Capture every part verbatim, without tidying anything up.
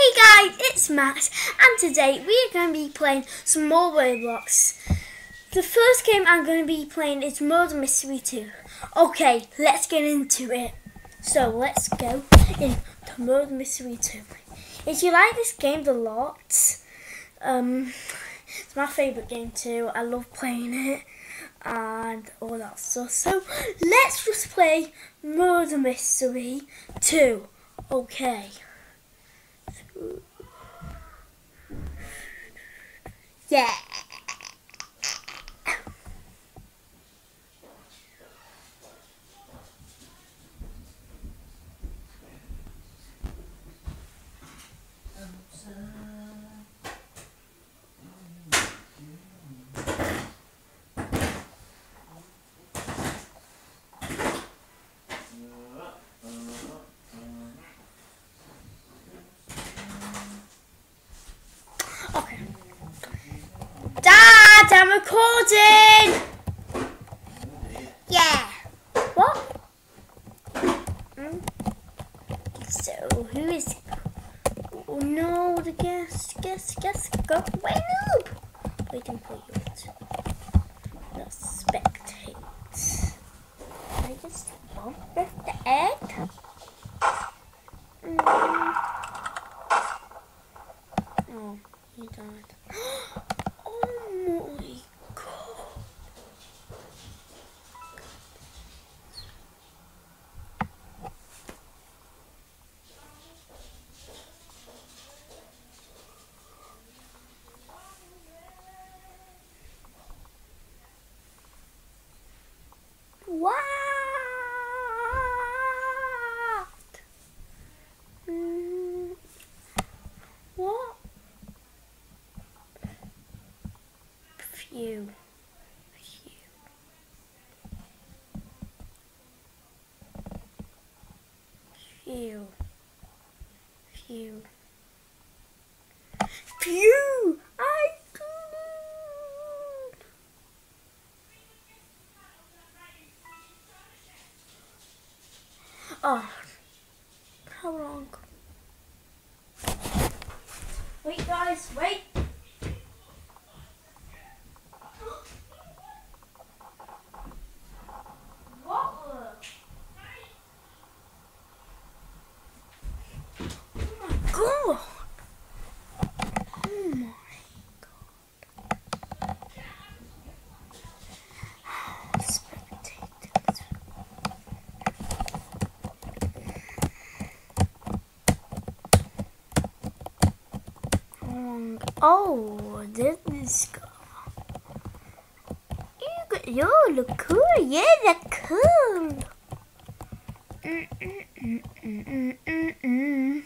Hey guys, it's Max, and today we are going to be playing some more Roblox. The first game I'm going to be playing is Murder Mystery two. Okay, let's get into it. So let's go into Murder Mystery two. If you like this game a lot, um, it's my favourite game too. I love playing it and all that stuff. So let's just play Murder Mystery two. Okay. Yeah. Okay. Dad, I'm recording. Yeah. What? Mm. So who is? Oh no, the guest, guest, guest. Go away, noob. Waiting for you to let's spectate. I just want the egg. Mm. Oh, he died. Oh my god. What? Mm. What? Phew. Phew. Phew. Phew. Phew. I couldn't. Oh. How long? Wait, guys, wait. What? Oh my god. Oh my god. Spectators. Oh, this is cool. You, you look cool. Yeah, that's cool. Mm, mm, mm, mm, mm, mm.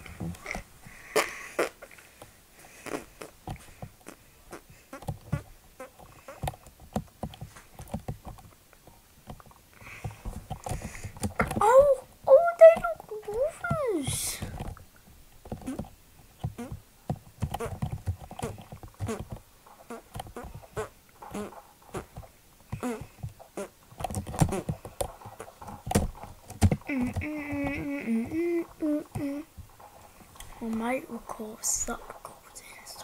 Oh, oh, they look wolves. Mm, mm, mm, mm, mm, mm, mm. I might record, stop recording.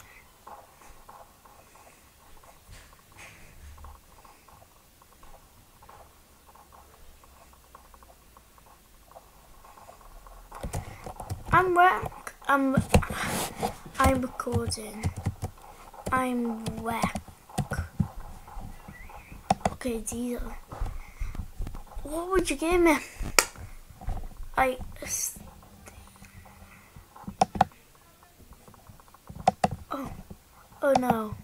I'm wreck. I'm. I'm recording. I'm wreck. Okay, these are. What would you give me? I. Oh. Oh no.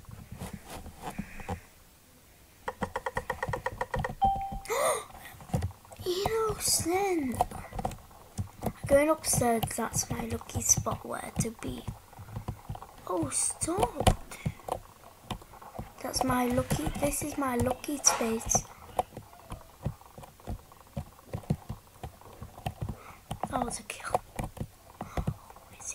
Innocent. Going upstairs, that's my lucky spot where to be. Oh, stop. That's my lucky, this is my lucky space. That was a kill. Oh, is he?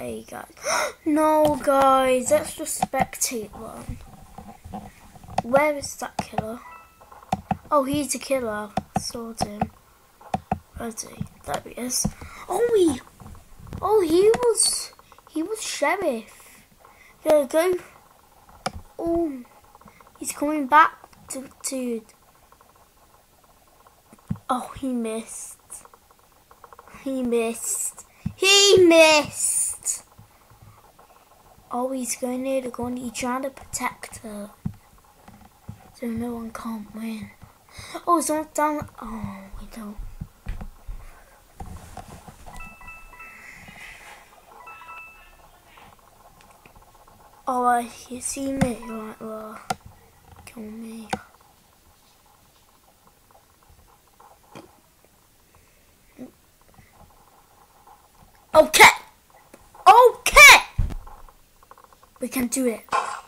Hey guys. No guys, let's just spectate one. Where is that killer? Oh, he's a killer. I saw him. Where's he? There he is. Oh, he. Oh, he was. He was sheriff. Yeah, go. Oh, he's coming back to to. Oh, he missed. He missed. He missed. Oh, he's going near the gun. He's trying to protect her, so no one can't win. Oh, it's not down. Oh, we don't. Oh, uh, you see me? Right, well, kill me. Okay. Okay. We can do it.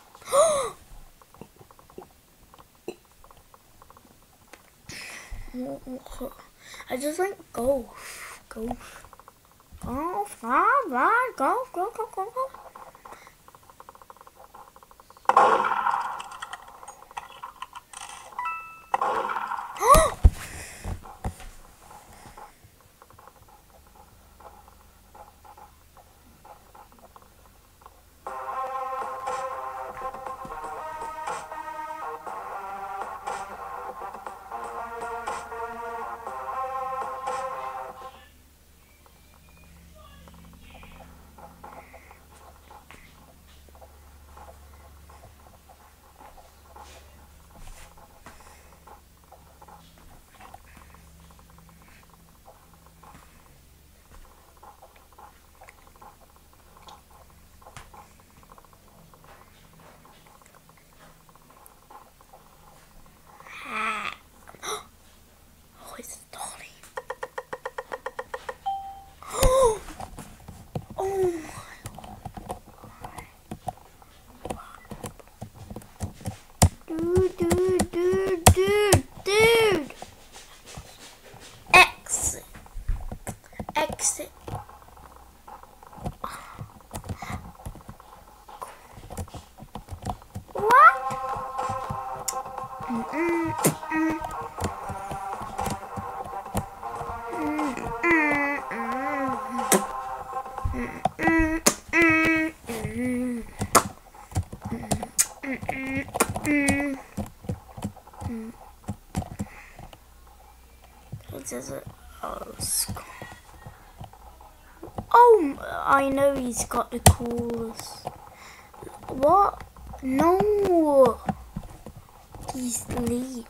I just like golf. Golf. Golf. Right, right. Golf. Go, go, go, go. Dude, dude, dude, dude, dude. Exit. Exit. What? Mm-mm, mm-mm. Does it? Oh, oh, I know he's got the coolest. What? No, he's delete.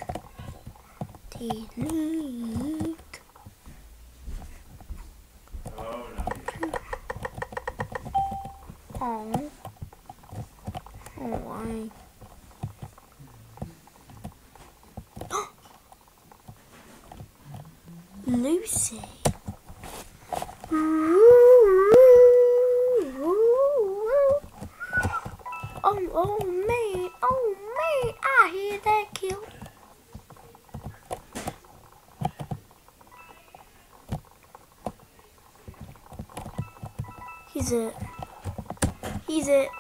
Delete. Oh, oh, why? Lucy. Oh, oh man, oh man, I hear that kill. He's it. He's it.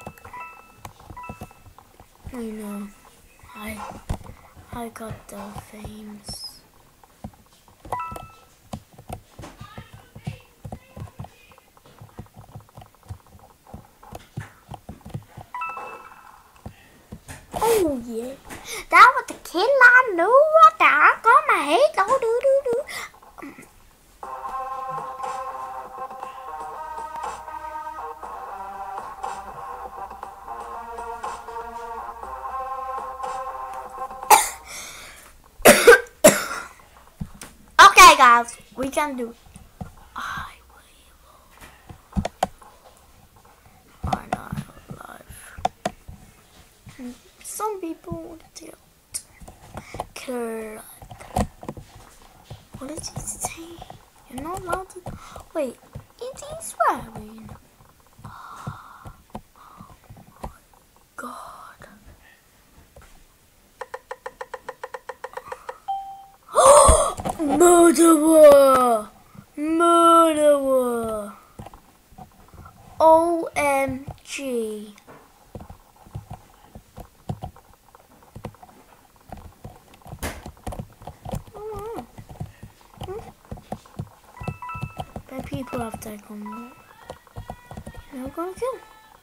I know. I, I got the fames. Oh yeah, that was the kill I knew. What the? I got my head. Oh, do do do. Okay, guys, we can do it. I will. I'm not alive. Some people do. Killer. What did he say? You're not allowed to. Wait, is he swearing? Oh my god. Murderer! Murderer! she? Oh, hmm. But people have taken more. And I'm gonna kill.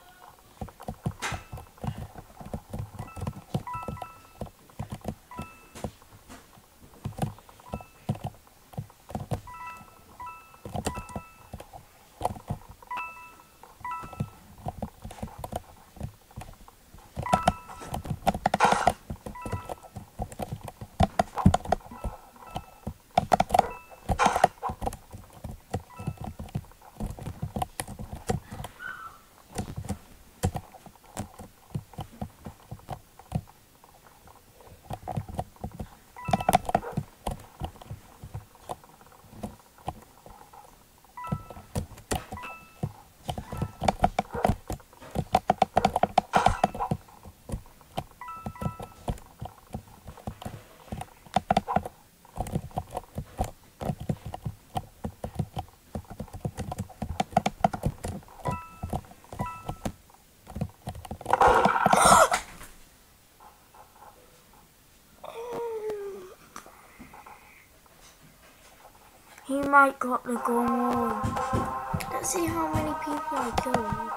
He might got the goal. Let's see how many people I killed.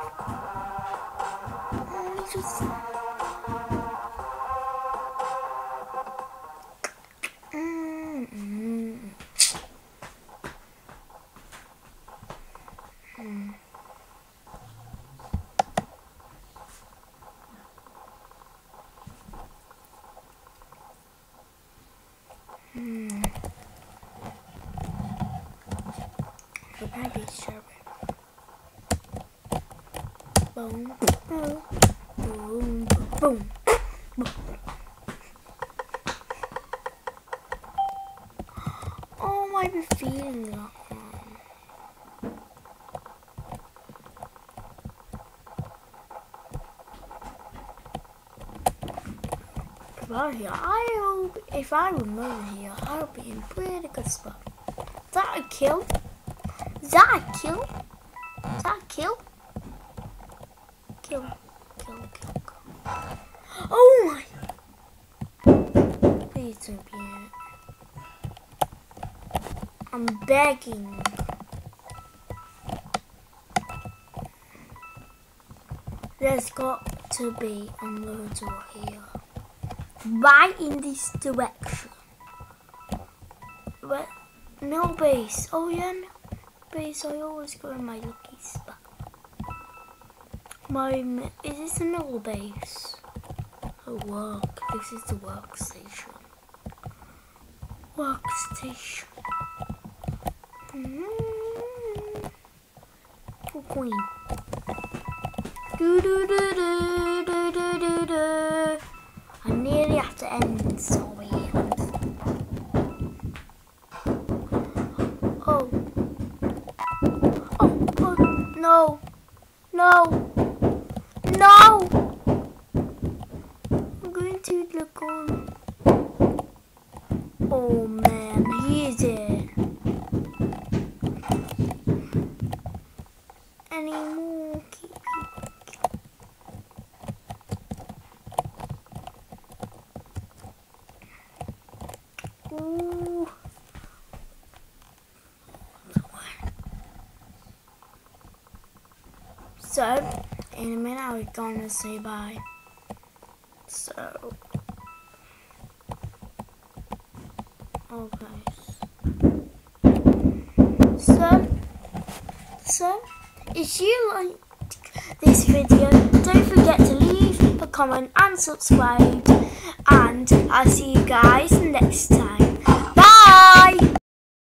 Oh, he just... Mm-hmm. Mm. Hmm. The baby's sharp. Boom, boom, boom, boom, boom. Oh, I might be feeling that one. Well, here, I hope if I remember here, I'll be in pretty good spot. Is that a kill? Is that a kill? Is that a kill? Kill, kill, kill, kill. Oh my! Please don't be it. I'm begging. There's got to be another door here. Right in this direction. But no base. Oh yeah, no base. I always go in my lucky spot. My is this a middle base? Oh work. This is the workstation. Workstation. Mm-hmm. Oh, queen. Do do do do do do do do. I nearly have to end, sorry. Oh. Oh, oh, no. No. No! I'm going to look on. Oh man, he is it. Any more people? Ooh. So, in a minute I'm gonna say bye. So, okay. So, so, if you liked this video, don't forget to leave a comment and subscribe. And I'll see you guys next time.